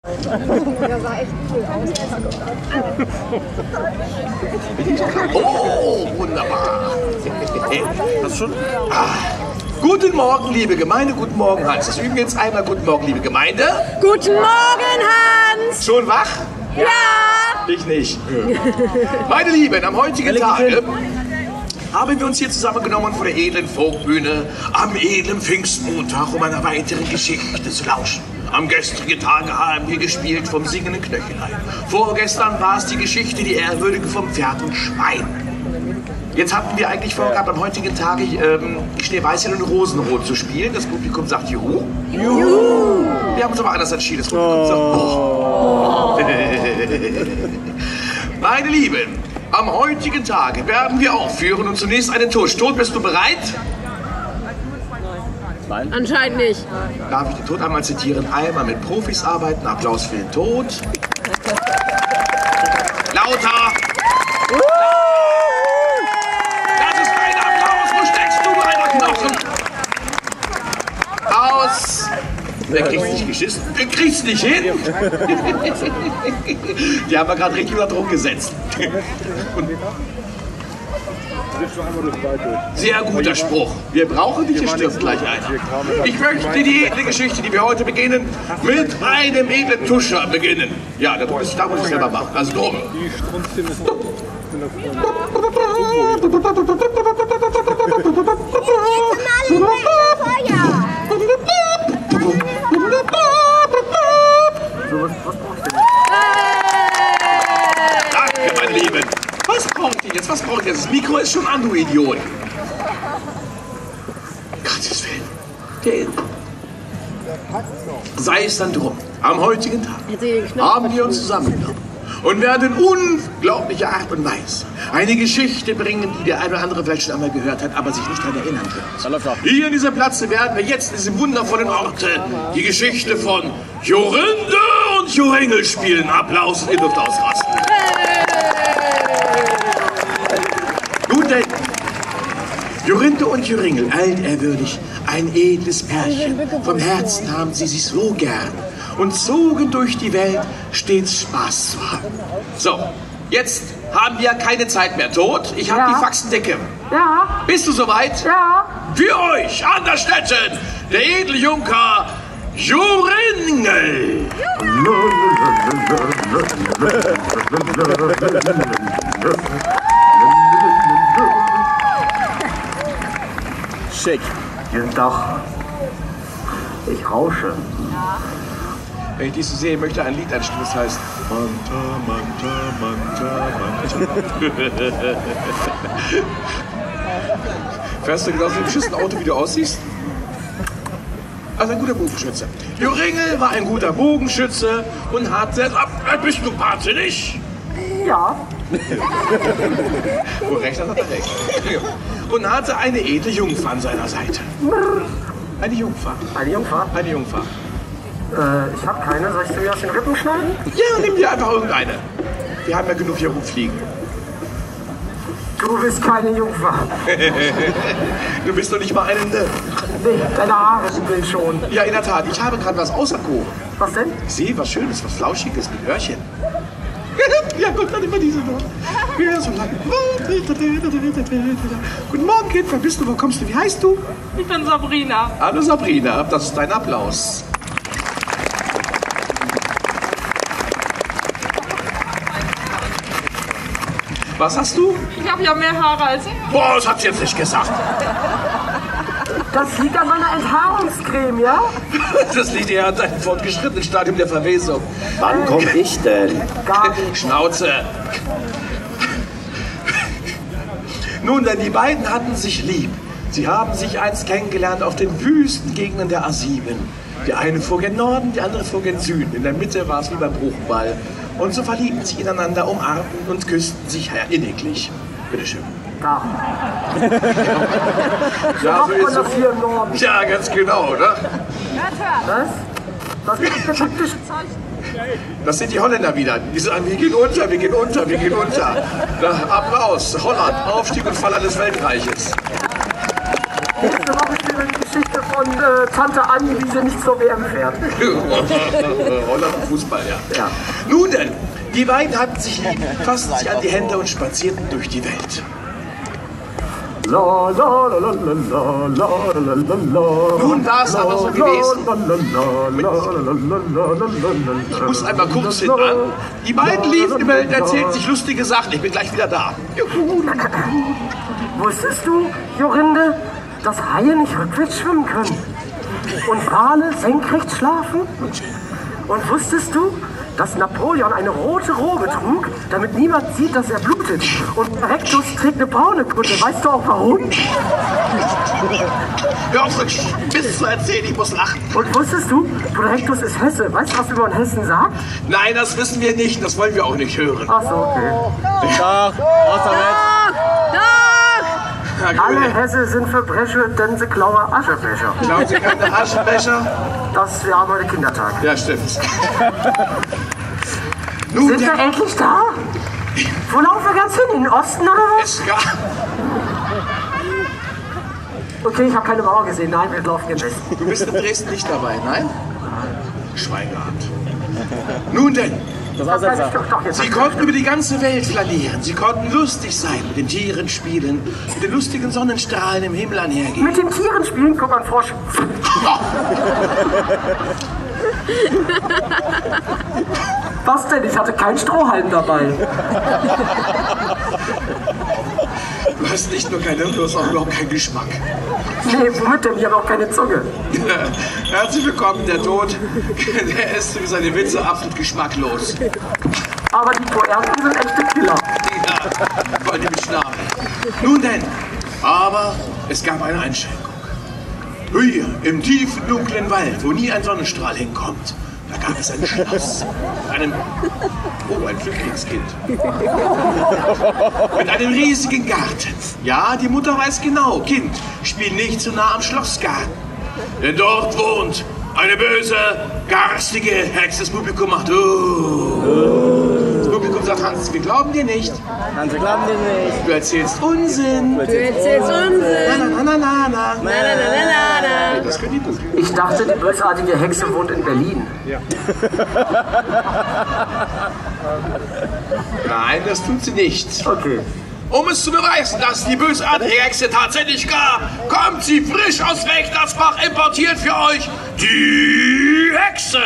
Der sah echt cool aus. Oh, wunderbar. Hast schon? Guten Morgen, liebe Gemeinde. Guten Morgen, Hans. Das üben wir jetzt einmal. Guten Morgen, liebe Gemeinde. Guten Morgen, Hans. Schon wach? Ja. Ich nicht. Meine Lieben, am heutigen Tage haben wir uns hier zusammengenommen vor der edlen Folkbühne am edlen Pfingstmontag, um einer weiteren Geschichte zu lauschen. Am gestrigen Tage haben wir gespielt vom singenden Knöchelein. Vorgestern war es die Geschichte, die Ehrwürdige vom Pferd und Schwein. Jetzt hatten wir eigentlich vorgehabt, am heutigen Tage Schneeweißchen und Rosenrot zu spielen. Das Publikum sagt Juhu. Juhu. Wir haben uns aber anders entschieden. Das Publikum sagt oh. Meine Lieben, am heutigen Tage werden wir aufführen und zunächst einen Tod. Tod, bist du bereit? Nein. Anscheinend nicht. Darf ich den Tod einmal zitieren? Einmal mit Profis arbeiten. Applaus für den Tod. Lauter. Das ist kein Applaus. Wo steckst du, kleiner Knochen? Aus. Der kriegt's nicht geschissen. Der kriegt's nicht hin. Die haben wir gerade richtig unter Druck gesetzt. Und sehr guter Spruch. Wir brauchen dich, hier stirbt gleich einer. Ich möchte die edle Geschichte, die wir heute beginnen, mit einem edlen Tuscher beginnen. Ja, da muss ich selber machen. Also drum. Danke, meine Lieben. Was braucht ihr jetzt? Was braucht ihr jetzt? Das Mikro ist schon an, du Idiot. Gottes Willen. Sei es dann drum. Am heutigen Tag haben wir uns zusammengenommen und werden in unglaublicher Art und Weise eine Geschichte bringen, die der eine oder andere vielleicht schon einmal gehört hat, aber sich nicht daran erinnern wird. Hier in diesem Platz werden wir jetzt in diesem wundervollen Orte die Geschichte von Jorinde und Joringel spielen. Applaus, ihr dürft ausrasten. Nun denn, Jorinde und Joringel, altehrwürdig, ein edles Pärchen. Vom Herzen haben sie sich so gern und zogen durch die Welt, stets Spaß zu haben. So, jetzt haben wir keine Zeit mehr. Tod, ich habe die Faxen dicke. Ja. Bist du soweit? Ja. Für euch an der Stätte, der edle Junker Joringel. Schick. Guten Tag. Ich rausche. Wenn ich dich so sehe, möchte ein Lied einstimmen, das heißt Manta, Manta, Manta, Manta. Fährst du genau so ein beschissenen Auto, wie du aussiehst? Also ein guter Bogenschütze. Joringel war ein guter Bogenschütze und hatte... Bist du wahnsinnig? Ja. Wo recht hat er recht. Und hatte eine edle Jungfer an seiner Seite. Eine Jungfer. Eine Jungfer? Eine Jungfer. Ich habe keine. Soll ich sie mir aus den Rippen schneiden? Ja, nimm dir einfach irgendeine. Wir haben ja genug hier rumfliegen. Du bist keine Jungfer. Du bist doch nicht mal eine... Nee, deine Haare sind schon. Ja, in der Tat. Ich habe gerade was auserkoren. Was denn? Ich sehe was Schönes, was Flauschiges mit Öhrchen. Ja, gut, dann immer diese noch. Ja, so lange. Guten Morgen, Kind. Wer bist du? Wo kommst du? Wie heißt du? Ich bin Sabrina. Hallo, Sabrina. Das ist dein Applaus. Was hast du? Ich habe ja mehr Haare als ich. Boah, das hat sie jetzt nicht gesagt. Das liegt an meiner Enthaarungscreme, ja? Das liegt eher an deinem fortgeschrittenen Stadium der Verwesung. Wann komm ich denn? Gar nicht. Schnauze. Nun denn, die beiden hatten sich lieb. Sie haben sich einst kennengelernt auf den Wüstengegenden der A7. Der eine fuhr gen Norden, der andere fuhr gen Süden. In der Mitte war es wie beim Bruchball. Und so verliebten sie ineinander, umarmten und küssten sich inniglich. Bitteschön. Da. Ja, so Macht man ist das hier im Norden? ja, ganz genau, ne? Was? Was ist das taktisch? Das sind die Holländer wieder. Die sagen, wir gehen unter, wir gehen unter, wir gehen unter. Na, Applaus, Holland, Aufstieg und Fall eines Weltreiches. Nächste Woche spielen wir die Geschichte von und Tante Anni, wie sie nicht zur WM fährt. Holland und Fußball, ja. Ja. Nun denn, die beiden hatten sich lieb, fassten sich an die Hände und spazierten durch die Welt. La, la, la, la, la, la, la, la, la. Nun war es aber so gewesen. Ich muss einmal kurz hinten. Die beiden liefen die Welt, erzählten sich lustige Sachen. Ich bin gleich wieder da. Wusstest du, Jorinde, dass Haie nicht rückwärts schwimmen können? Und Wale senkrecht schlafen? Und wusstest du, dass Napoleon eine rote Robe trug, damit niemand sieht, dass er blutet? Und Rectus trägt eine braune Kutte. Weißt du auch warum? Hör auf, bis zu erzählen, ich muss lachen. Und wusstest du, Rectus ist Hesse. Weißt du, was man in Hessen sagt? Nein, das wissen wir nicht, das wollen wir auch nicht hören. Ach so, okay. Doch, aus der Welt. Alle Hesse sind für Bresche, denn sie klauen Aschebecher. Klauen Sie keine Aschenbecher? Das wir haben heute Kindertag. Ja, stimmt. Nun, Sind wir endlich da? Wo laufen wir ganz hin? In den Osten oder was? es gab... Okay, ich habe keine Mauer gesehen. Nein, wir laufen im Westen. Du bist in Dresden nicht dabei, nein? Schwein gehabt. Nun denn, Das weiß ich doch jetzt. sie konnten über die ganze Welt flanieren. Sie konnten lustig sein, mit den Tieren spielen, mit den lustigen Sonnenstrahlen im Himmel einhergehen. Mit den Tieren spielen, guck mal, Frosch. Was denn? Ich hatte keinen Strohhalm dabei. Du hast nicht nur keine Hirn, du hast auch überhaupt keinen Geschmack. Nee, womit denn? Ich habe auch keine Zunge. Herzlich willkommen, der Tod. Der ist für seine Witze absolut geschmacklos. Aber die Poerten sind echte Killer. Ja, wollt ihr mich schnarchen. Nun denn, aber es gab eine Einschränkung. Hier, im tiefen, dunklen Wald, wo nie ein Sonnenstrahl hinkommt, da gab es ein Schloss. Ein Flüchtlingskind. Mit einem riesigen Garten. Ja, die Mutter weiß genau, Kind, spiel nicht zu nah am Schlossgarten. Denn dort wohnt eine böse, garstige Hexe. Das Publikum macht Das Publikum sagt, Hans, wir glauben dir nicht. Hans, wir glauben dir nicht. Du erzählst Unsinn. Du erzählst Unsinn. Na, na, na, na, na. Na, na, na, na, na. Das können die gut. Ich dachte, die bösartige Hexe wohnt in Berlin. Nein, das tut sie nicht. Okay. Um es zu beweisen, dass die bösartige Hexe tatsächlich gab, kommt sie frisch aus Wächtersbach importiert für euch, die Hexe!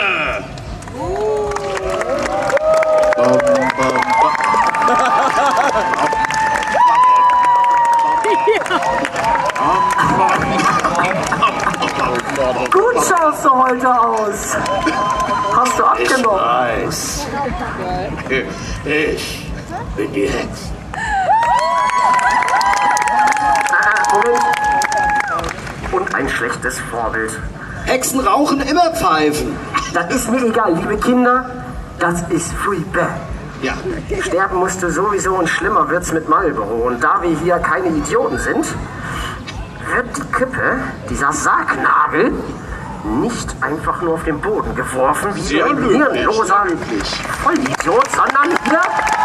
Gut schaust du heute aus. Hast du abgenommen? Weiß. Ich bin die Hexe. Moment. Und ein schlechtes Vorbild. Hexen rauchen immer Pfeifen. Das ist mir egal, liebe Kinder. Das ist furchtbar. Ja, Sterben musste sowieso und schlimmer wird's mit Marlboro. Und da wir hier keine Idioten sind, wird die Kippe, dieser Sargnagel, nicht einfach nur auf den Boden geworfen, wie Sehr ein löblich, hirnloser sehr löblich. Vollidiot, sondern hier...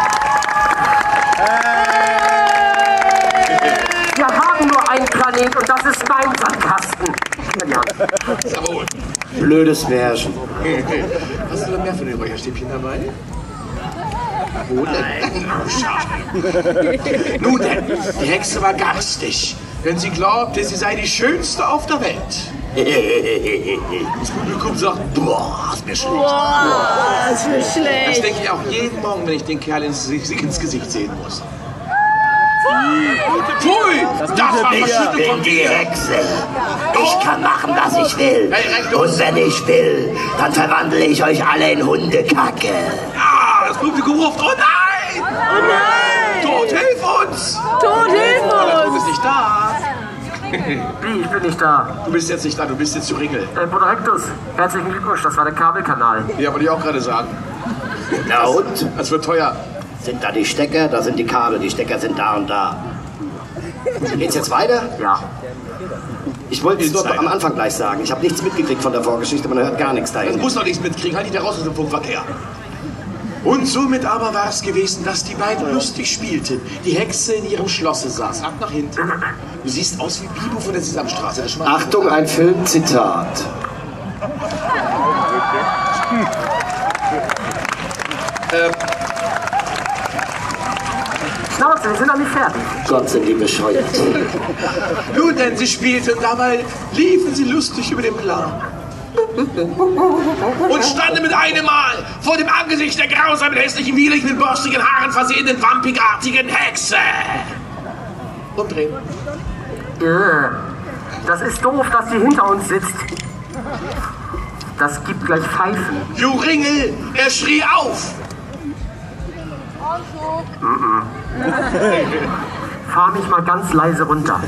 Wir haben nur einen Planet und das ist mein Sandkasten. Ja. jawohl. Blödes Märchen. Hast du noch mehr von den Räucherstäbchen dabei? Wo denn? Oh, schade. Nun denn, die Hexe war garstig, denn sie glaubte, sie sei die Schönste auf der Welt. Das Publikum sagt, boah, ist mir schlecht. Boah, ist mir Das schlecht. denke ich auch jeden Morgen, wenn ich den Kerl ins Gesicht sehen muss. Pfui! Das war verschüttet von dir! Hexe. Ich kann machen, was ich will. Hey, recht los. Und wenn ich will, dann verwandle ich euch alle in Hundekacke. Ah, das Publikum ruft, oh nein! Oh nein! Tod, hilf uns! Tod, hilf Du bist uns! nicht da. Wie, ich bin nicht da. Du bist jetzt nicht da, du bist jetzt zu Ringel. Bruder Hectus, herzlichen Glückwunsch, das war der Kabelkanal. Ja, wollte ich auch gerade sagen. Na und? Das wird teuer. Sind da die Stecker? Da sind die Kabel. Die Stecker sind da und da. Geht's jetzt weiter? Ja. Ich wollte es nur am Anfang gleich sagen. Ich habe nichts mitgekriegt von der Vorgeschichte. Man hört gar nichts Du dahin. musst doch nichts mitkriegen, halt dich da raus aus dem Funkverkehr. Und somit aber war es gewesen, dass die beiden lustig spielten. Die Hexe in ihrem Schlosse saß. Ab nach hinten. Du siehst aus wie Bibo von der Sesamstraße. Das schmeckt. Achtung, ein Filmzitat. Schnauze, wir sind noch nicht fertig. Gott, sind die bescheuert. Nun denn, sie spielten, dabei liefen sie lustig über den Plan. Und standen mit einem Mal vor dem Angesicht der grausamen, hässlichen, widerlich mit borstigen Haaren versehenen, vampigartigen Hexe. Und drehen. Das ist doof, dass die hinter uns sitzt. Das gibt gleich Pfeifen. Joringel, er schrie auf. Fahr mich mal ganz leise runter.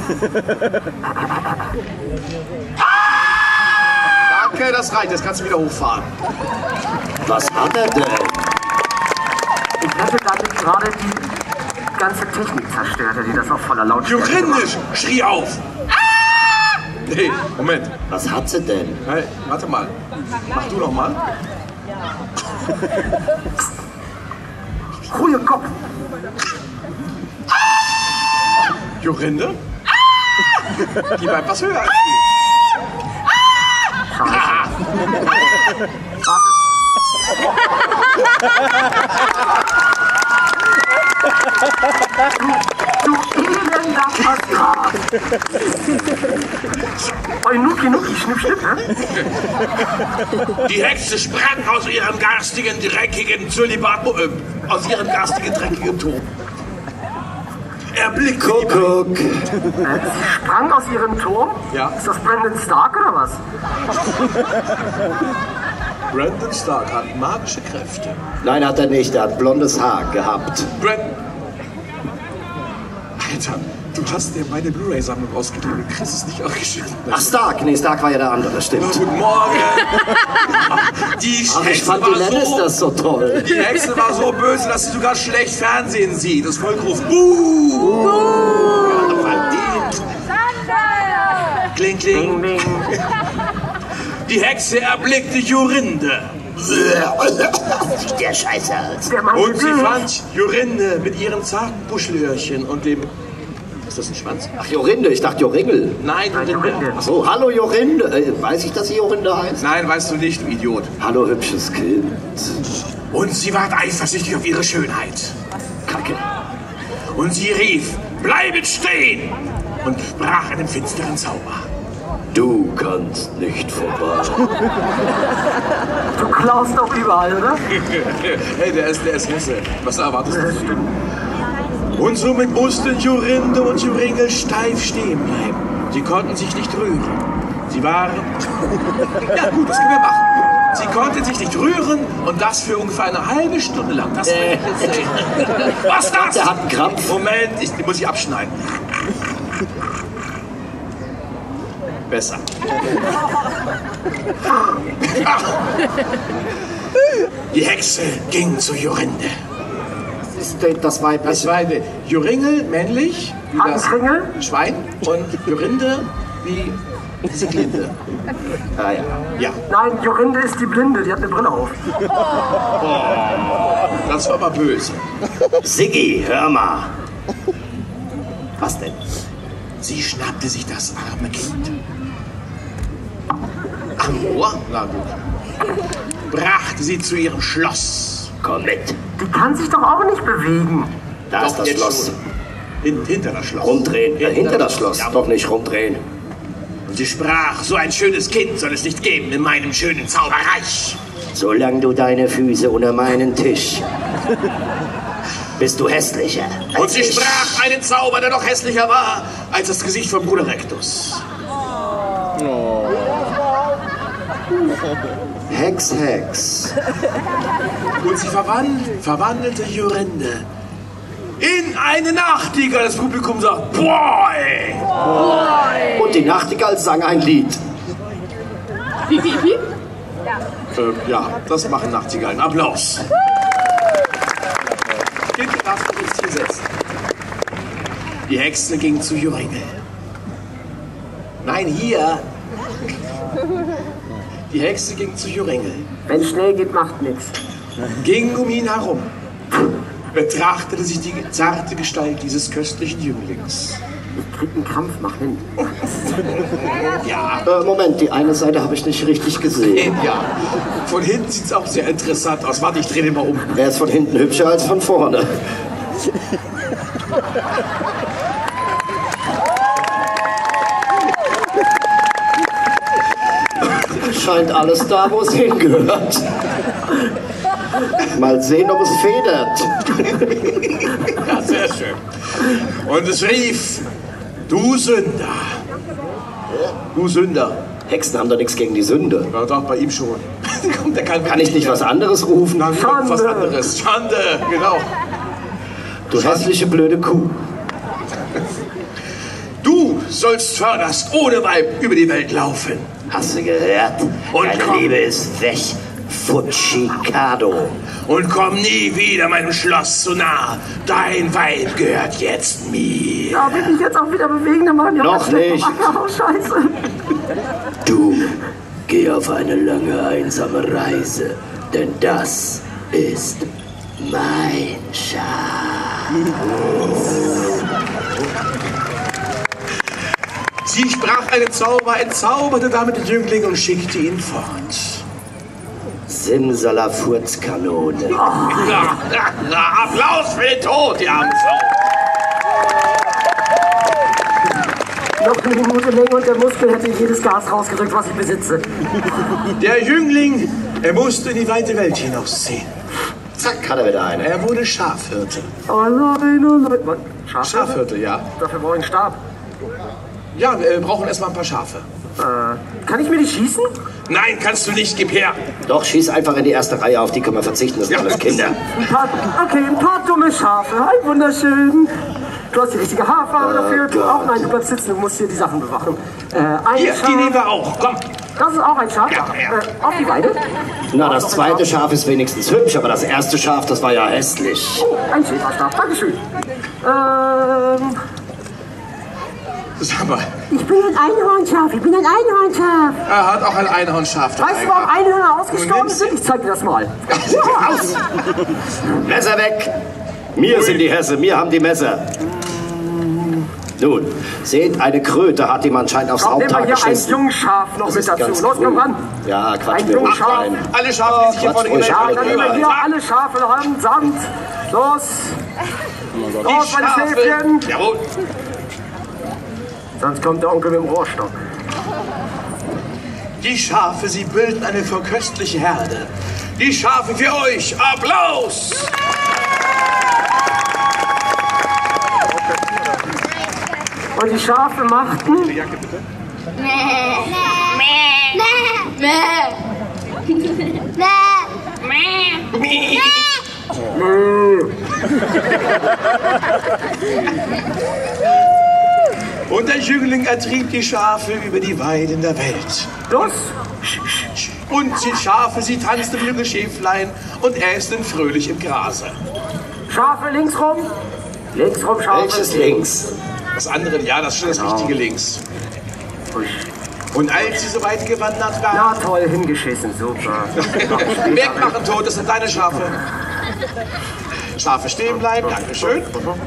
Danke, das reicht. Jetzt kannst du wieder hochfahren. Was hat er denn? Ich hätte damit gerade die ganze Technik zerstört, die das auf voller Lautstärke Jorinde schrie auf. Nee, Moment. Was hat sie denn? Hey, warte mal. Mach du noch mal. Ruhe Kopf. Jorinde? Die bleibt was höher als du. Du elender Vertrag. Nuki, Nuki, schnipp, schnipp, ne? Die Hexe sprang aus ihrem garstigen, dreckigen aus ihrem garstigen, dreckigen Turm. Erblickte Kuckuck. Sie sprang aus ihrem Turm? Ja. Ist das Brandon Stark oder was? Brandon Stark hat magische Kräfte. Nein, hat er nicht. Er hat blondes Haar gehabt. Alter, du hast dir meine Blu-ray-Sammlung ausgegeben. Du kriegst es nicht ausgeschnitten. Ach, Stark. Nee, Stark war ja der andere, stimmt. Guten Morgen. Die Ach, ich Hexe fand die war Lannisters so toll. Die Hexe war so böse, dass sie sogar schlecht Fernsehen sieht. Das Volk ruft Buh! Ja, noch ein Ding. Kling, kling. Ding, ding. Die Hexe erblickte Jorinde. Sieht der Scheiße aus. Der Mann Und sie will- fand Jorinde mit ihren zarten Buschelöhrchen und dem... Ist das ein Schwanz? Ach, Jorinde. Ich dachte Jorinde. Nein, Jorinde. Jorinde. Ach so, hallo Jorinde. Weiß ich, dass sie Jorinde heißt? Nein, weißt du nicht, du Idiot. Hallo, hübsches Kind. Und sie ward eifersüchtig auf ihre Schönheit. Kacke. Und sie rief, bleibet stehen! Und brach einen finsteren Zauber. Du kannst nicht vorbei. Du klaust doch überall, oder? Hey, der ist Hesse. Was erwartest du? Und somit mussten Jorinde und Joringel steif stehen bleiben. Sie konnten sich nicht rühren. Sie waren... Ja gut, das können wir machen. Sie konnten sich nicht rühren und das für ungefähr eine halbe Stunde lang. Das will ich jetzt sehen. Was das? Der hat einen Krampf. Moment, die muss ich abschneiden. Besser. Die Hexe ging zu Jorinde. Ist denn das Weib? Das war eine Joringel, männlich, wie das Handkringel? Schwein, und Jorinde, wie diese Glinde. Ah, ja. Ja, Nein, Jorinde ist die Blinde, die hat eine Brille auf. das war aber böse. Siggi, hör mal. Was denn? Sie schnappte sich das arme Kind. Am Ohr, na gut. Brachte sie zu ihrem Schloss. Komm mit. Die kann sich doch auch nicht bewegen. Da ist Doch, das jetzt Schloss. schon. Hinter das Schloss. Rumdrehen. Hinter das Schloss. Ja. Doch nicht rumdrehen. Und sie sprach, so ein schönes Kind soll es nicht geben in meinem schönen Zauberreich. Solange du deine Füße unter meinen Tisch. Bist du hässlicher. Und als sie ich. sprach einen Zauber, der noch hässlicher war als das Gesicht von Bruder Rectus. Hex, Hex. Und sie verwandelte Jorinde in eine Nachtigall. Das Publikum sagt, Boy! Und die Nachtigall sang ein Lied. Piep, piep, piep. Ja, das machen Nachtigallen. Applaus. Kind, darfst du jetzt hier setzen. Die Hexe ging zu Joringel. Nein, hier. Die Hexe ging zu Joringel. Wenn schnell geht, macht nichts. ging um ihn herum, betrachtete sich die zarte Gestalt dieses köstlichen Jünglings. Ich krieg einen Krampf, mach hin. Ja, Moment, die eine Seite habe ich nicht richtig gesehen. ja. Von hinten sieht es auch sehr interessant aus. Warte, ich drehe den mal um. Er ist von hinten hübscher als von vorne. Scheint alles da, wo es hingehört. Mal sehen, ob es federt. Ja, sehr schön. Und es rief, du Sünder. Du Sünder. Hexen haben doch nichts gegen die Sünde. Ja, doch, bei ihm schon. Der Kann ich nicht was anderes rufen? Dann kommt was anderes. Schande, genau. Du hässliche blöde Kuh. Du sollst förderst ohne Weib über die Welt laufen. Hast du gehört? Und Deine komm. Liebe ist weg. Fuchicado. Und komm nie wieder meinem Schloss zu nah. Dein Weib gehört jetzt mir. Darf ich mich jetzt auch wieder bewegen? Dann machen wir Noch was schlecht. nicht. Oh, scheiße. Du, geh auf eine lange, einsame Reise, denn das ist mein Schatz. Sie sprach einen Zauber, entzauberte damit den Jüngling und schickte ihn fort. Simsalafurzkanone. Applaus für den Tod, die arme Frau. Noch eine Minute länger und der Muskel hätte jedes Gas rausgedrückt, was ich besitze. Der Jüngling, er musste in die weite Welt hinausziehen. Zack, hat er wieder eine. Er wurde Schafhirte. Oh nein, oh nein. Was? Schafe? Schafhirte, ja. Dafür brauche ich einen Stab. Ja, wir brauchen erstmal ein paar Schafe. Kann ich mir die schießen? Nein, kannst du nicht, gib her. Doch, schieß einfach in die erste Reihe, auf die können wir verzichten, das sind alles Kinder. Ein paar dumme Schafe. Ein wunderschön. Du hast die richtige Haarfarbe dafür. Du auch? Nein, du bleibst sitzen, du musst hier die Sachen bewachen. Ein Hier, Schaf. die nehmen wir auch. Komm. Das ist auch ein Schaf. Ja. Auf die Weide. Na, das zweite Schaf ist wenigstens hübsch, aber das erste Schaf, das war ja hässlich. Ein Schäferstab. Dankeschön. Sag mal, Ich bin ein Einhornschaf. Ich bin ein Einhornschaf. er hat auch ein Einhornschaf dabei. Weißt du, warum Einhörner Du ausgestorben nimmst sind? Ich zeig dir das mal. Aus! Messer weg! Mir sind die Hesse, mir haben die Messer. Nun, seht, eine Kröte hat ihm anscheinend aufs Komm, nehmen wir Haupthaar hier ein geschissen. Jungschaf noch Das mit ist dazu. ganz Los, komm grün. ran. Ja, Quatsch, Ein mir ruhig Jungschaf. rein. Alle Schafe, die sich hier vorne Quatsch, gemeldet ruhig, haben. Dann nehmen wir hier alle Schafe ran, samt. Los. Los, meine Schäfchen. Jawohl. Sonst kommt der Onkel mit dem Rohrstock. Die Schafe, sie bilden eine verköstliche Herde. Die Schafe für euch. Applaus! Und die Schafe machten. Und der Jüngling ertrieb die Schafe über die Weiden der Welt. Los. Und die Schafe, sie tanzten junge Schäflein und ästen fröhlich im Grase. Schafe links rum. Links rum, Schafe. Welches links? Das andere, ja, das ist schon das richtige links. Und als sie so weit gewandert Ja, waren, toll, hingeschissen, super. wegmachen, Tod, das sind deine Schafe. Schafe stehen bleiben, Dankeschön.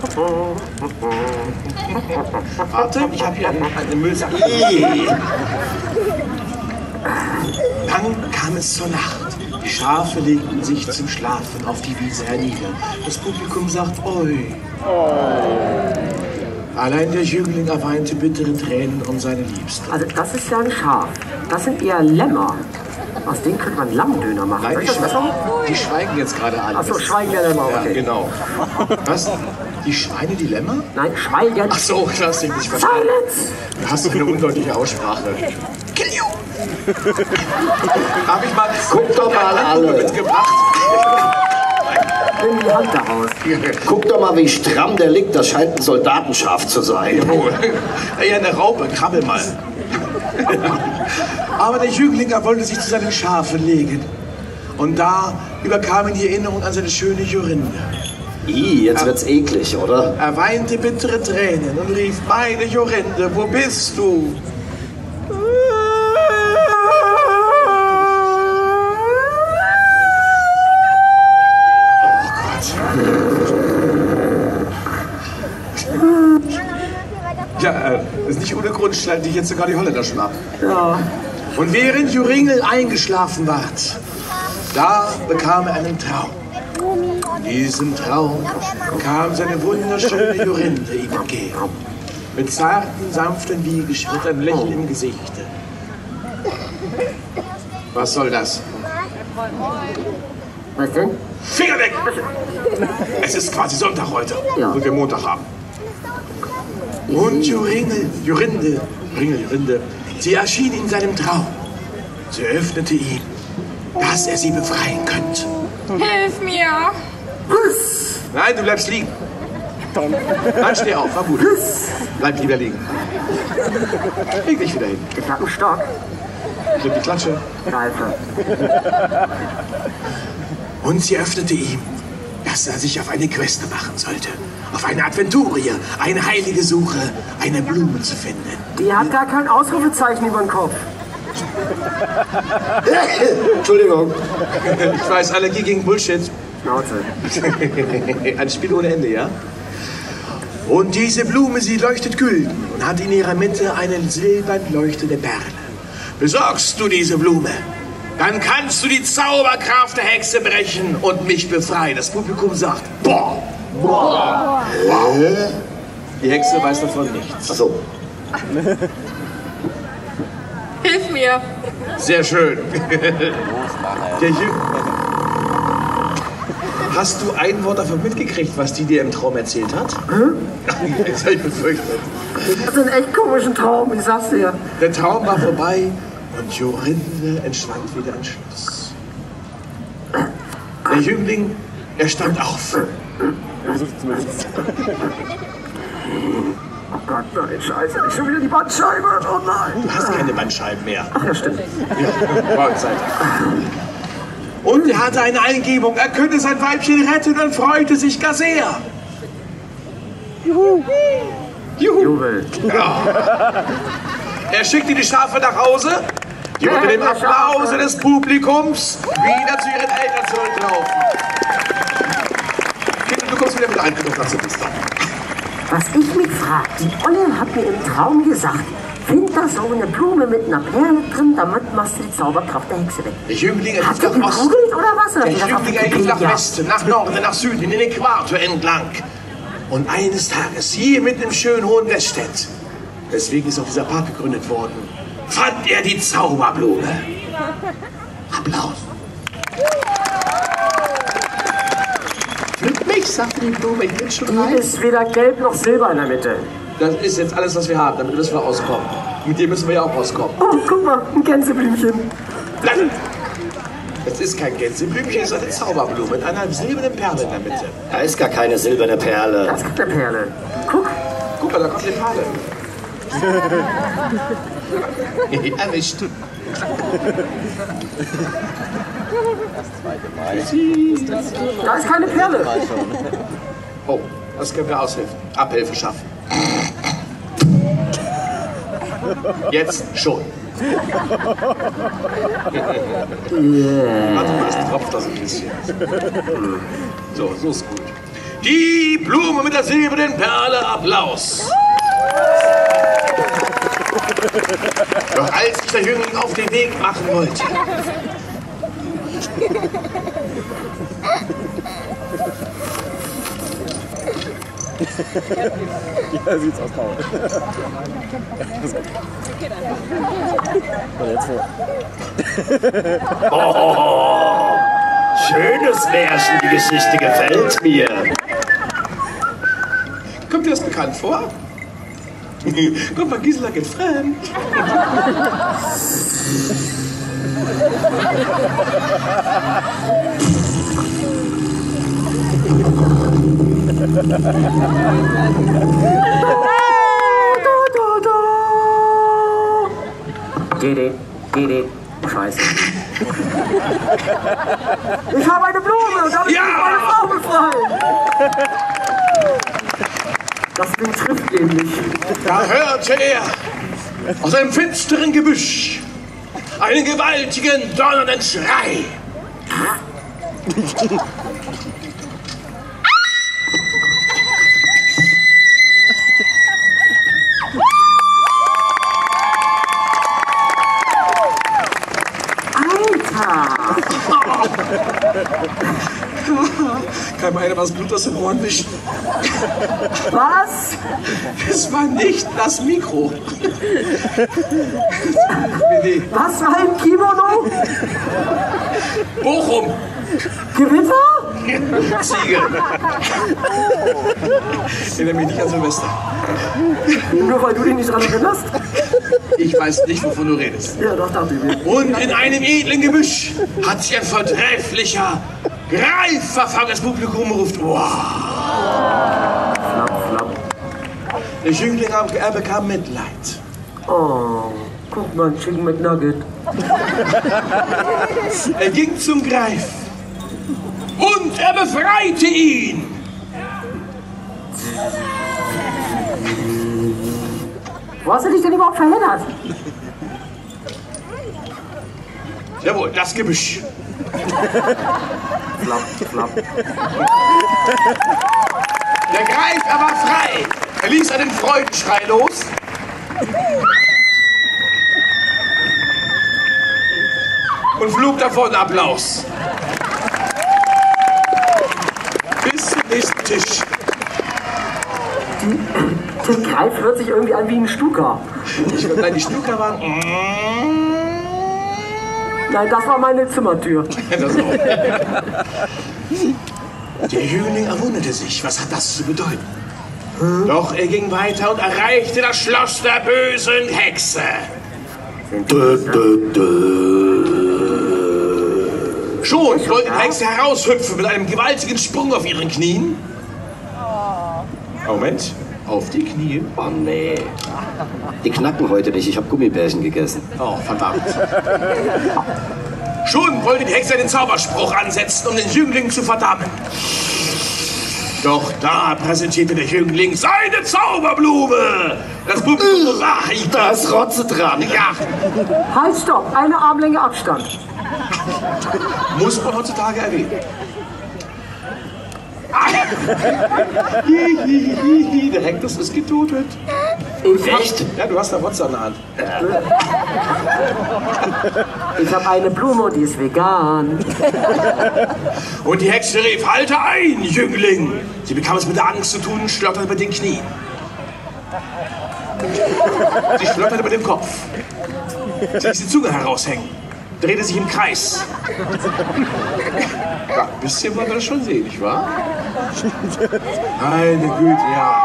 Warte, ich habe hier eine Müllsack. Dann kam es zur Nacht. Die Schafe legten sich zum Schlafen auf die Wiese hernieder. Das Publikum sagt, oi. Allein der Jüngling erweinte bittere Tränen um seine Liebste. Also, das ist ja ein Schaf. Das sind eher Lämmer. Aus denen könnte man Lammdöner machen. Nein, Soll ich das besser? die schweigen jetzt gerade alle. Achso, Das ist- Schweigen der Lämmer, Ja, okay. genau. Was? Die Schweine, die Lämmer? Nein, Schweigen. Ach so, das hast du nicht verstanden. Silence! Du hast eine undeutliche Aussprache. Kill you! Hab ich mal Guck doch mal alle. mitgebracht. Nimm die Hand daraus. Guck doch mal, wie stramm der liegt. Das scheint ein Soldatenschaf zu sein. Jawohl. Ja, eine Raupe, krabbel mal. Aber der Jüngling, er wollte sich zu seinen Schafen legen. Und da überkam ihn die Erinnerung an seine schöne Jorinde. Jetzt wird's eklig, oder? Er weinte bittere Tränen und rief, meine Jorinde, wo bist du? Grund schalten dich jetzt sogar die Holländer schon ab. Ja. Und während Joringel eingeschlafen ward, da bekam er einen Traum. In diesem Traum kam seine wunderschöne Jorinde ihm entgegen. Mit zarten, sanften Wiegeschritt, ein Lächeln im Gesichte. Was soll das? Was denn? Finger weg! Es ist quasi Sonntag heute, Ja. und wir Montag haben. Und Jorinde, sie erschien in seinem Traum. Sie öffnete ihm, dass er sie befreien könnte. Hilf mir. Nein, du bleibst liegen. Nein, steh auf, war gut. Bleib lieber liegen. Leg dich wieder hin. Ich hab einen Stock. Nimm die Klatsche. Scheiße. Und sie öffnete ihm, dass er sich auf eine Queste machen sollte. Auf eine Adventurie, eine heilige Suche, eine Blume zu finden. Die hat gar kein Ausrufezeichen über den Kopf. Entschuldigung. Ich weiß, Allergie gegen Bullshit. Schnauze. Ein Spiel ohne Ende, ja? Und diese Blume, sie leuchtet gülden und hat in ihrer Mitte eine silbern leuchtende Perle. Besorgst du diese Blume, dann kannst du die Zauberkraft der Hexe brechen und mich befreien. Das Publikum sagt, boah, boah, wow. Die Hexe weiß davon nichts. Ach so. Hilf mir. Sehr schön. Hast du ein Wort davon mitgekriegt, was die dir im Traum erzählt hat? Jetzt hab ich befürchtet. Das ist ein echt komischen Traum, ich sag's dir. Der Traum war vorbei und Jorinde entschwand wieder ins Schloss. Der Jüngling, er stand auf. Oh Gott, nein, scheiße, nicht schon wieder die Bandscheibe. Oh nein. Du hast keine Bandscheiben mehr. Ach ja, stimmt. Ja, Frauenzeit. Und er hatte eine Eingebung, er könnte sein Weibchen retten und freute sich gar sehr. Juhu. Jubel. Ja. Er schickte die Schafe nach Hause, die unter dem Applaus des Publikums wieder zu ihren Eltern zurücklaufen. Kinder, du kommst wieder mit rein, du kannst bist da. Was ich mich frage, die Olle hat mir im Traum gesagt, find da so eine Blume mit einer Perle drin, damit machst du die Zauberkraft der Hexe weg. Der Jüngling er Hat lief er nach Osten. gegoogelt oder was? Oder Der wie das auf Jüngling er lief nach Wikipedia? Westen, nach Norden, nach Süden, in den Äquator entlang. Und eines Tages, hier mitten im schönen Hohen Weststedt, deswegen ist auch dieser Park gegründet worden, fand er die Zauberblume. Applaus. Mit mich, sagte die Blume, ich bin schon Die rein. ist weder gelb noch silber in der Mitte. Das ist jetzt alles, was wir haben, damit müssen wir auskommen. Mit dem müssen wir ja auch auskommen. Oh, guck mal, ein Gänseblümchen. Nein. Es ist kein Gänseblümchen, es ist eine Zauberblume mit einer silbernen Perle in der Mitte. Da ist gar keine silberne Perle. Das ist eine Perle. Guck. Guck mal, da kommt die Perle. Erwischt. Da ist keine Perle. Oh, das können wir aushelfen. Abhilfe schaffen. Jetzt schon. Warte mal, das tropft das ein bisschen. So, so ist gut. Die Blume mit der silbernen Perle, Applaus. Doch als sich der Jüngling auf den Weg machen wollte, Ja, sieht's aus, Paul. Und jetzt vor. Oh, schönes Märchen, die Geschichte gefällt mir. kommt dir das bekannt vor? Guck mal, Gisela geht fremd. Dede. Scheiße. Ich habe eine Blume und damit Ja! ist meine Frau befreit. Das klingt schriftähnlich. Da hörte er aus einem finsteren Gebüsch einen gewaltigen, donnernden Schrei. Kann mir einer was Blut aus den Ohren wischen? Was? Es war nicht das Mikro. Nee. Was war im Kimono? Bochum. Gewitter? Ziege. Ich erinnere mich nicht an Silvester. Nur weil du dich nicht dran erinnerst? Ich weiß nicht, wovon du redest. Ja, doch, dachte ich mir. Und in einem edlen Gebüsch hat sich ein vortrefflicher Greif verfangen. Das Publikum ruft, wow. Flapp, flapp. Der Jüngling er bekam Mitleid. Oh, guck mal, Chicken McNugget. Er ging zum Greif und er befreite ihn. Wo hast du dich denn überhaupt verheddert? Jawohl, das Gebüsch. Flapp, flapp. Der Greif, er war frei. Er ließ einen Freudenschrei los. Und flog davon, Applaus. Bis zum nächsten Tisch. Der Greif hört sich irgendwie an wie ein Stuka. Nein, die Stuka waren... Nein, das war meine Zimmertür. Das auch. Der Jüngling erwunderte sich, was hat das zu bedeuten? Doch er ging weiter und erreichte das Schloss der bösen Hexe. Schon wollte die Hexe heraushüpfen mit einem gewaltigen Sprung auf ihren Knien. Moment, auf die Knie. Oh nee. Die knacken heute nicht, ich habe Gummibärchen gegessen. Oh, verdammt. Schon wollte die Hexe den Zauberspruch ansetzen, um den Jüngling zu verdammen. Doch da präsentierte der Jüngling seine Zauberblume. Das Publikum sah ihn. Da ist Rotze dran. Ja, Halt, stopp, eine Armlänge Abstand. muss man heutzutage erwähnen. Der Hektus ist getötet. Echt? Ja, du hast eine Rotze an der Hand. Ich habe eine Blume und die ist vegan. Und die Hexe rief, halte ein, Jüngling. Sie bekam es mit der Angst zu tun und schlotterte mit den Knien. Sie schlotterte mit dem Kopf. Sie ließ die Zunge heraushängen, drehte sich im Kreis. Ja, ein bisschen wollen wir das schon sehen, nicht wahr? Meine Güte, ja.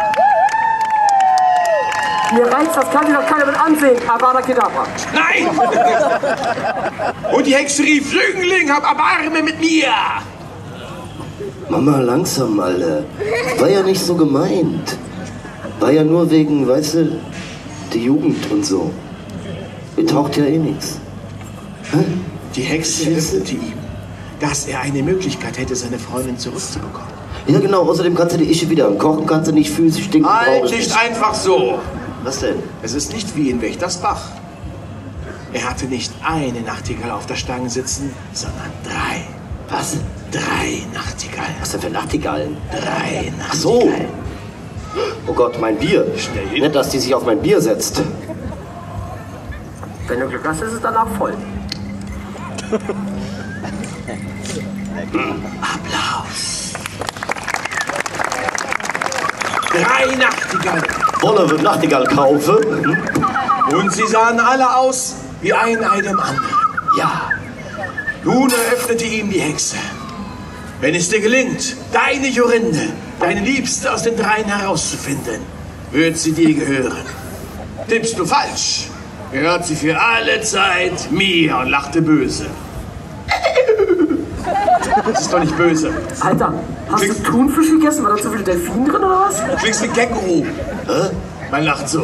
Mir reicht's, das kann sich doch keiner mit ansehen. Avada Kedavra. Nein! Und die Hexe rief, Jüngling, hab Erbarme mit mir! Mama, langsam, Alter. War ja nicht so gemeint. War ja nur wegen, weißt du, die Jugend und so. Ihr taucht ja eh nichts. Die Hexe eröffnete ihm, dass er eine Möglichkeit hätte, seine Freundin zurückzubekommen. Ja genau, außerdem kannst du die Ische wieder kochen, kannst du nicht physisch stinken. Halt brauchst nicht einfach so! Was denn? Es ist nicht wie in Wächtersbach. Er hatte nicht eine Nachtigall auf der Stange sitzen, sondern 3. Was? 3 Nachtigallen. Was denn für Nachtigallen? 3 Nachtigallen. Ach so. Oh Gott, mein Bier. Schnell hin. Nicht, dass die sich auf mein Bier setzt. Wenn du Glück hast, ist es danach voll. Applaus. 3 Nachtigallen. Wolle wird Nachtigall kaufen. Und sie sahen alle aus wie ein Ei dem anderen. Ja. Nun eröffnete ihm die Hexe. Wenn es dir gelingt, deine Jorinde, deine Liebste aus den 3 herauszufinden, wird sie dir gehören. Tippst du falsch, gehört sie für alle Zeit mir und lachte böse. Das ist doch nicht böse. Alter, hast du Thunfisch gegessen? War da zu viel Delfin drin oder was? Du klingst wie ein Känguru. Man lacht so.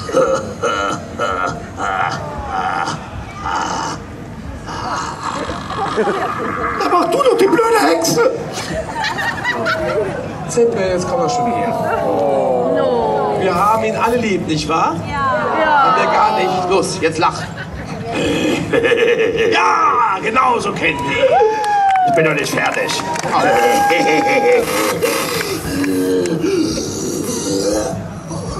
Da mach du doch die blöde Hexe. Zippe, jetzt komm doch schon her. Wir haben ihn alle lieb, nicht wahr? Ja. Haben wir gar nicht. Los, jetzt lach. Ja, genau so kennen wir. Ich bin noch nicht fertig.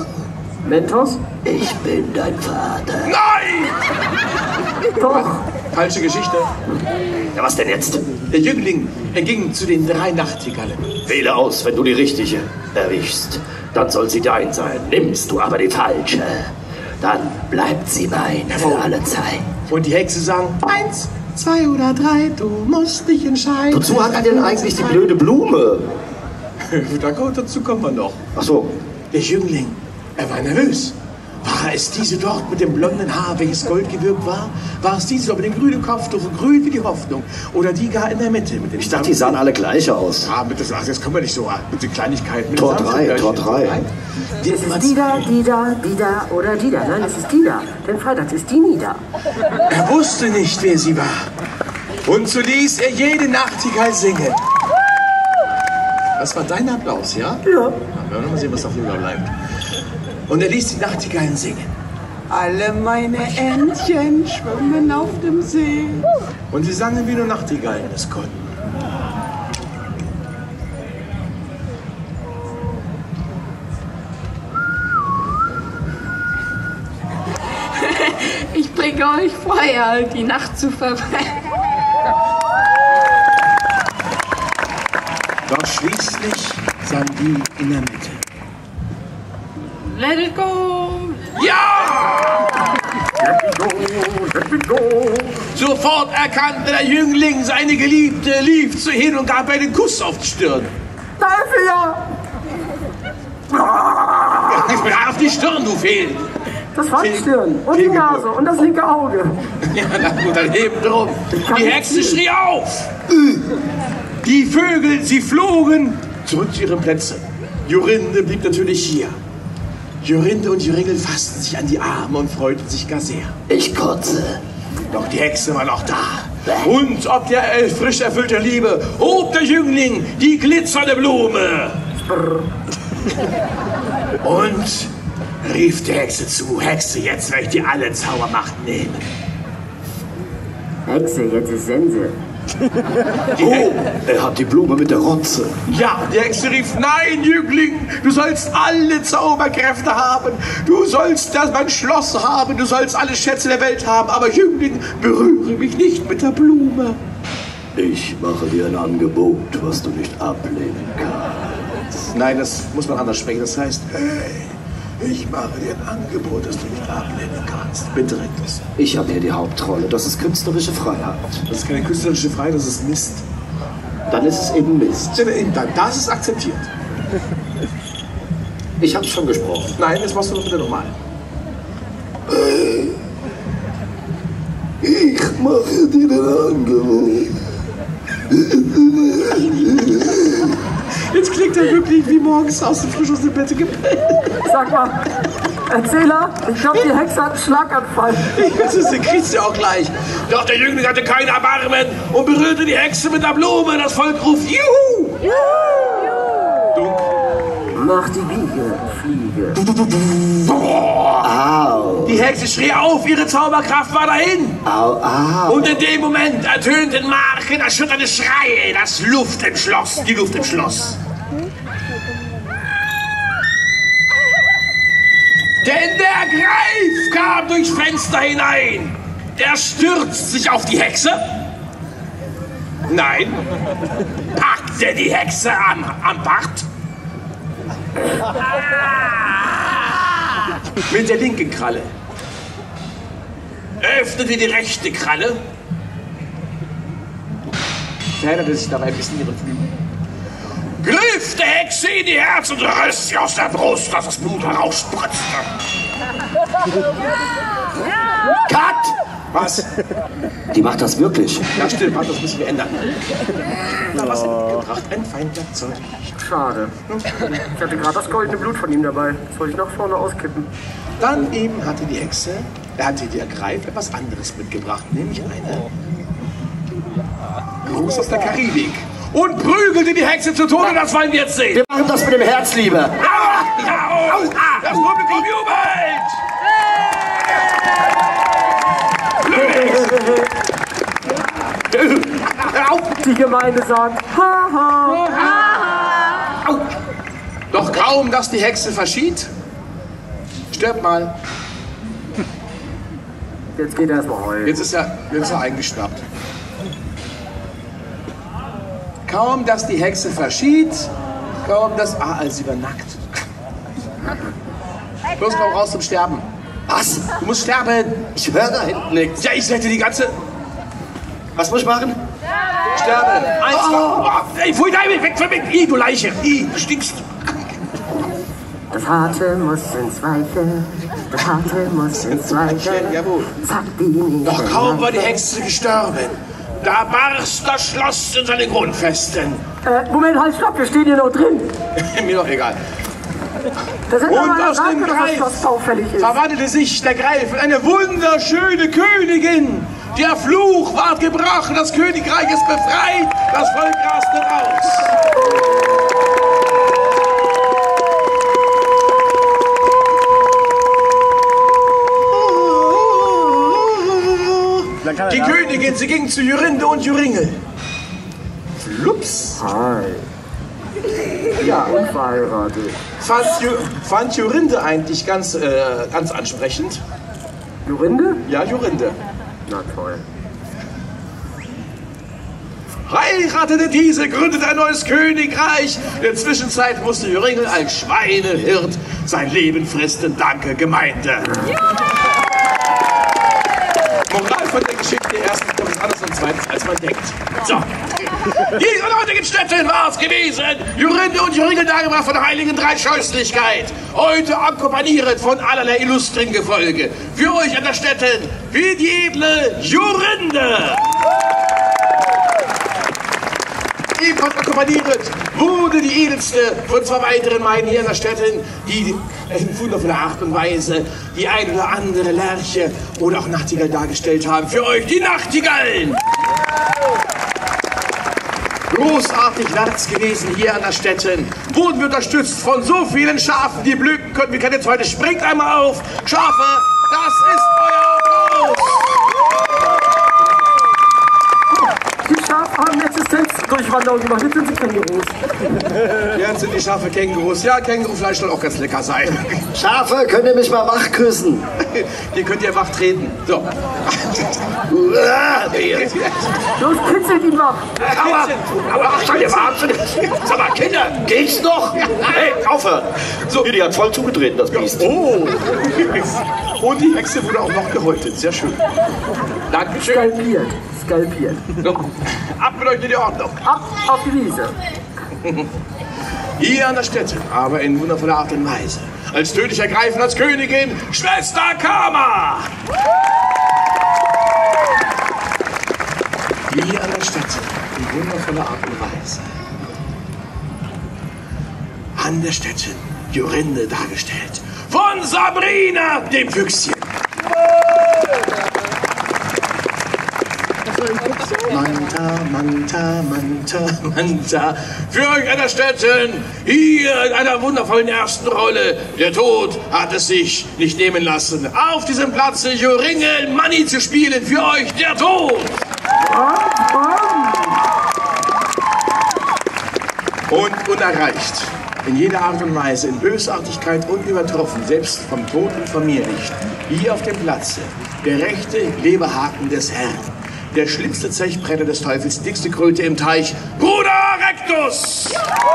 Mentos? Ich bin dein Vater. Nein! Doch. Falsche Geschichte. Ja, was denn jetzt? Der Jüngling, er ging zu den 3 Nachtigallen. Wähle aus, wenn du die richtige erwischst. Dann soll sie dein sein. Nimmst du aber die falsche, dann bleibt sie mein für alle Zeit. Und die Hexe sang, 1, 2 oder 3, du musst dich entscheiden. Wozu hat er denn eigentlich die blöde Blume? Dazu kommen wir noch. Ach so. Der Jüngling, er war nervös. War es diese dort mit dem blonden Haar, welches Gold gewirkt war? War es diese dort mit dem grünen Kopftuch, grün wie die Hoffnung? Oder die gar in der Mitte? Mit dem Ich dachte, die sahen alle gleich aus. Ja, jetzt kommen wir nicht so mit den Kleinigkeiten. Tor 3, Tor 3. Es ist die da oder die da. Nein, es ist die da. Denn freitags ist die nie da. Er wusste nicht, wer sie war. Und so ließ er jede Nachtigall singen. Das war dein Applaus, ja? Ja. Wir werden mal sehen, was auf dem bleibt. Und er ließ die Nachtigallen singen. Alle meine Entchen schwimmen auf dem See. Und sie sangen, wie nur Nachtigallen es konnten. Ich bringe euch Feuer, die Nacht zu verbrennen. Doch schließlich sang die in der Mitte. Let it go! Ja! Sofort erkannte der Jüngling seine Geliebte, lief zu hin und gab ihr einen Kuss auf die Stirn. Da ist sie ja! Auf die Stirn, du Fehl! Das war die Stirn und die Nase und das linke Auge. Ja, na gut, dann eben drum. Die Hexe schrie auf. Die Vögel, sie flogen zurück zu ihren Plätzen. Jorinde blieb natürlich hier. Jorinde und Joringel fassten sich an die Arme und freuten sich gar sehr. Ich kotze. Doch die Hexe war noch da. Und ob der frisch erfüllter Liebe hob der Jüngling die glitzernde Blume. Und rief der Hexe zu, Hexe, jetzt werde ich dir alle Zaubermacht nehmen. Hexe, jetzt ist Sense. Oh, er hat die Blume mit der Rotze. Ja, die Hexe rief, nein, Jüngling, du sollst alle Zauberkräfte haben. Du sollst mein Schloss haben, du sollst alle Schätze der Welt haben. Aber Jüngling, berühre mich nicht mit der Blume. Ich mache dir ein Angebot, was du nicht ablehnen kannst. Nein, das muss man anders sprechen. Das heißt, hey, ich mache dir ein Angebot, das du nicht ablehnen kannst. Bitte, Rektus. Ich habe hier die Hauptrolle, das ist künstlerische Freiheit. Das ist keine künstlerische Freiheit, das ist Mist. Dann ist es eben Mist. Das ist akzeptiert. Ich habe schon gesprochen. Nein, das machst du doch bitte nochmal. Ich mache dir ein Angebot. Jetzt klingt er wirklich wie morgens aus dem frisch aus dem Bett gepellt. Sag mal, Erzähler, ich glaube, die Hexe hat einen Schlaganfall. Das kriegst du ja auch gleich. Doch der Jüngling hatte kein Erbarmen und berührte die Hexe mit der Blume. Das Volk ruft Juhu! Mach die Biege, Fliege. Au. Die Hexe schrie auf, ihre Zauberkraft war dahin. Au, au. Und in dem Moment ertönten markenerschütternde Schreie. Das Luft entschloss, die Luft entschloss. Denn der Greif kam durchs Fenster hinein. Der stürzt sich auf die Hexe. Nein, packte die Hexe am Bart. Mit der linken Kralle. Öffnete die rechte Kralle. Veränderte sich dabei ein bisschen ihren Flügel. Griff der Hexe in die Herz und riss sie aus der Brust, dass das Blut herausspritzte. Cut! Was? Die macht das wirklich. Ja, stimmt, das müssen wir ändern. Na, was hätte ich gebracht? Ein Feinwerkzeug. Schade. Ich hatte gerade das goldene Blut von ihm dabei. Das wollte ich nach vorne auskippen. Dann eben hatte die Hexe, der Greif, etwas anderes mitgebracht, nämlich eine Gruß aus der Karibik. Und prügelte die Hexe zu Tode, das wollen wir jetzt sehen. Wir machen das mit dem Herz, Liebe. Ja, das Publikum jubelt! Die Gemeinde sagt, haha. Doch kaum, dass die Hexe verschied, stirb mal. Jetzt geht er erstmal heulen. Jetzt ist er eingeschnappt. Kaum, dass die Hexe verschied, kaum, dass... sie war nackt. Los, komm raus zum Sterben. Was? Du musst sterben. Ich höre da hinten nichts. Ja, ich hätte die ganze... Was muss ich machen? Sterben. Einfach. Ey, pfui, nein, weg von mir. Du Leiche. Du stinkst. Das Harte muss ins Weiche, das Harte muss ins Weiche. Jawohl. Zack, die Doch kaum war die Hexe gestorben, da barst das Schloss in seine Grundfesten. Moment, halt, stopp, wir stehen hier noch drin. Mir doch egal. Das sind Und aber aus dem dass das Greif Schloss baufällig ist. verwandelte sich der Greif in eine wunderschöne Königin. Der Fluch ward gebrochen, das Königreich ist befreit, das Volk raste raus. Die Königin, sie ging zu Jorinde und Joringel. Flups. Hi. Ja, unverheiratet. Fand Jorinde eigentlich ganz ansprechend? Jorinde? Ja, Jorinde. Na toll. Heiratete diese, gründete ein neues Königreich. In der Zwischenzeit musste Joringel als Schweinehirt sein Leben fristen. Danke, Gemeinde. Moral von der Geschichte: erstens kommt es anders und zweitens, als man denkt. So. Hier in heutigen Städten war es gewesen. Jorinde und Joringel dargebracht von der heiligen Dreischeußlichkeit. Heute akkompaniert von allerlei illustren Gefolge. Für euch an der Städten, wie die edle Jorinde. Ebenfalls akkompaniert wurde die edelste von zwei weiteren Meinen hier in der Städten, die in wundervoller Art und Weise die ein oder andere Lerche oder auch Nachtigall dargestellt haben. Für euch die Nachtigallen! Großartig wär's gewesen hier an der Städten. Wurden wir unterstützt von so vielen Schafen, die blühen könnten. Wir können jetzt heute, springt einmal auf. Schafe, das ist euer Applaus. Die Schafe haben Existenzdurchwanderung gemacht, jetzt sind sie Kängurus. Jetzt sind die Schafe Kängurus. Ja, Kängurufleisch soll auch ganz lecker sein. Schafe, könnt ihr mich mal wach küssen? Die könnt ihr wach treten. So. Los, kitzelt ihn mal. Aber ach, seid ihr wahnsinnig? Sag mal, Kinder, geht's noch? Hey, aufhören. So, die hat voll zugetreten, das Biest. Oh. Und die Hexe wurde auch noch gehäutet. Sehr schön. Dankeschön. Skalpiert. Ab mit euch in die Ordnung. Ab auf die Wiese. Hier an der Stätte, aber in wundervoller Art und Weise. Als tödlich ergreifen als Königin, Schwester Kama! Hier an der Stätte, in wundervoller Art und Weise. An der Stätte, Jorinde dargestellt. Von Sabrina, dem Füchschen. Manta, Manta, Manta, Manta. Für euch an der Städten, hier in einer wundervollen ersten Rolle. Der Tod hat es sich nicht nehmen lassen. Auf diesem Platze Joringel Manni zu spielen. Für euch der Tod. Und unerreicht. In jeder Art und Weise, in Bösartigkeit unübertroffen, selbst vom Tod und von mir nicht. Hier auf dem Platze, der rechte Leberhaken des Herrn. Der schlimmste Zechbrenner des Teufels, dickste Kröte im Teich, Bruder Rectus!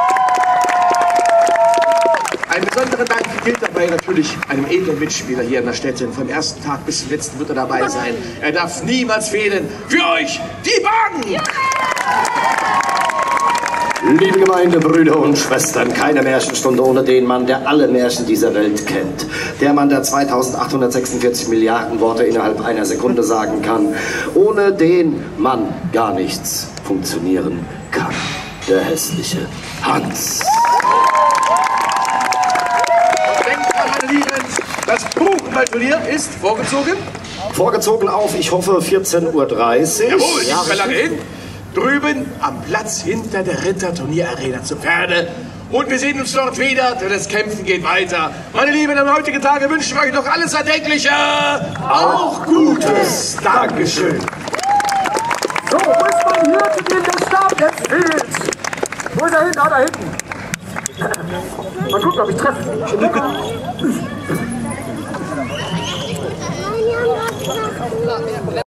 Ein besonderer Dank gilt dabei natürlich einem edlen Mitspieler hier in der Stätte. Vom ersten Tag bis zum letzten wird er dabei sein. Er darf niemals fehlen. Für euch die Bank! Liebe Gemeinde, Brüder und Schwestern, keine Märchenstunde ohne den Mann, der alle Märchen dieser Welt kennt. Der Mann, der 2846 Milliarden Worte innerhalb einer Sekunde sagen kann. Ohne den Mann gar nichts funktionieren kann. Der hässliche Hans. Und denkt dran, meine Lieben, das Buchenballturnier ist vorgezogen. Vorgezogen auf, ich hoffe, 14:30 Uhr. Jawohl, nicht mehr lange hin. Drüben am Platz hinter der Ritterturnierarena zu Pferde. Und wir sehen uns dort wieder, denn das Kämpfen geht weiter. Meine Lieben, am heutigen Tage wünschen wir euch noch alles Erdenkliche, auch Gutes. Dankeschön. So, wo ist mein Hirte, den der Stab jetzt fehlt? Wo ist er hin? Ah, da hinten. Mal gucken, ob ich treffe.